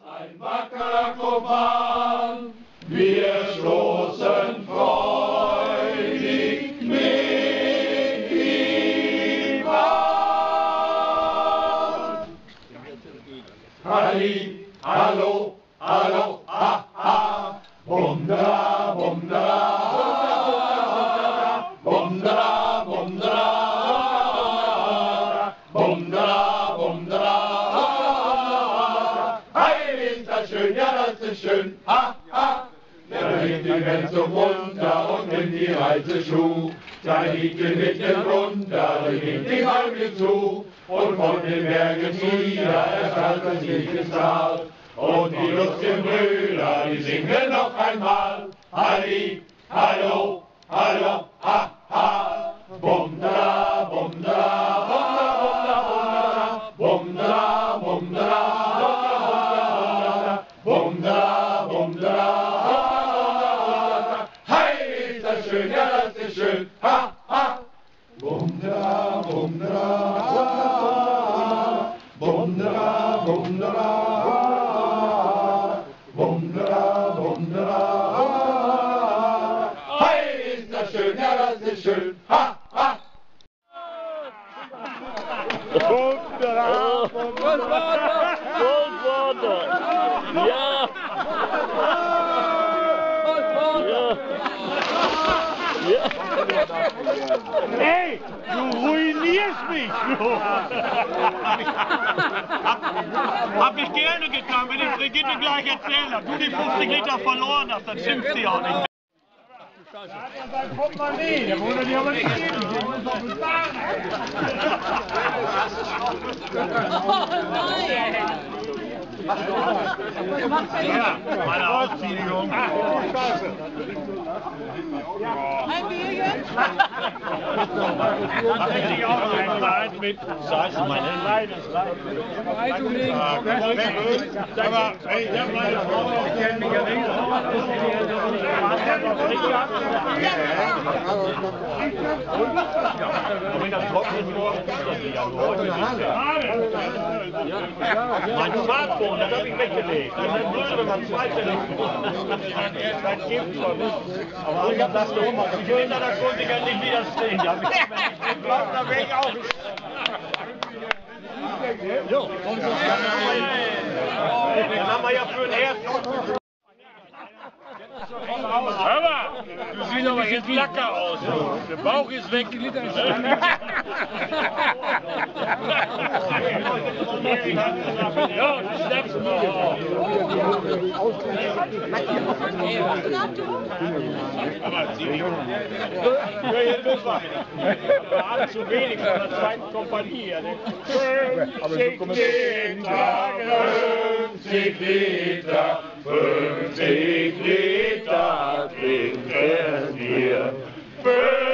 Ein wackerer Kopan, wir stoßen freudig mit ihm an. Halli, hallo, hallo, ha, ha, bumdra, bumdra, bumdra, bumdra, bumdra, bumdra. Schön, ja, das ist schön, ha, ha. Da liegt die Welt so runter und nimmt die Reiseschuh. Da liegt die Mitte runter, da geht die Halbe zu. Und von den Bergen nieder erschallt das Lichtestal. Und die lustigen Brüder, die singen noch einmal. Halli, hallo, hallo, ha, ha. Bumdra, bumdra, bumdra, bumdra, bumdra. Bumdra, bumdra, hey, ist das schön, ja, das ist schön, ha, ha. Bumdra, bumdra, bumdra, bumdra, bumdra, bumdra, hey, ist das schön, ja, das ist schön, ha, ha. Bumdra, bumdra, Goldwater. Ja! Ja! Ey, du ruinierst mich! Hab ich gerne getan, wenn ich Brigitte gleich erzähle. Du die 50 Liter verloren hast, dann schimpft sie auch nicht. Sein Portemonnaie, der wurde dir aber nicht geben. Oh nein! Ja, meine Ausziehung. Ein Bierchen? Ach, ich krieg auch einen mit. Scheiße, meine Leine ist leid. Aber, ey, ich hab meine Frau, ich kenn mich ja nicht. Wenn das trocken ist, mein Smartphone, das hab ich weggelegt. Das ist blöd, wenn man zwei Telefonen hat. Aber ich hab das doch immer. Ich will hinter der Kundiger nicht widerstehen. Ja, ich glaube, da wäre ich auch nicht. Jo, dann haben wir ja für den ersten. Hör mal, du siehst aber jetzt lecker aus. Der Bauch ist weg. Ja, du schnappst nur. Aber zieh dich um. Ja, hier müssen wir. Wir haben zu wenig von der zweiten Kompanie. 50 Liter, 50 Liter trinken wir.